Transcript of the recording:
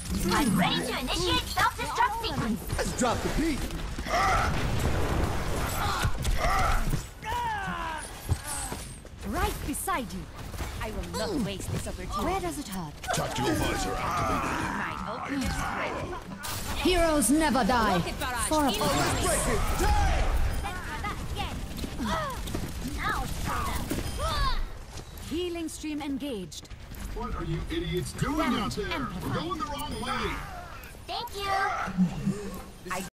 I'm ready to initiate self-destruct sequence. Let's drop the beat. Right beside you. I will not waste this opportunity. Where does it hurt? Tactical visor activated. My ultimate is ready. Heroes never die. Rocket barrage. For a in Let's place. break it. Damn! Let's try that again. Now try that. Healing stream engaged. What are you idiots doing out there? We're going the wrong way. Thank you.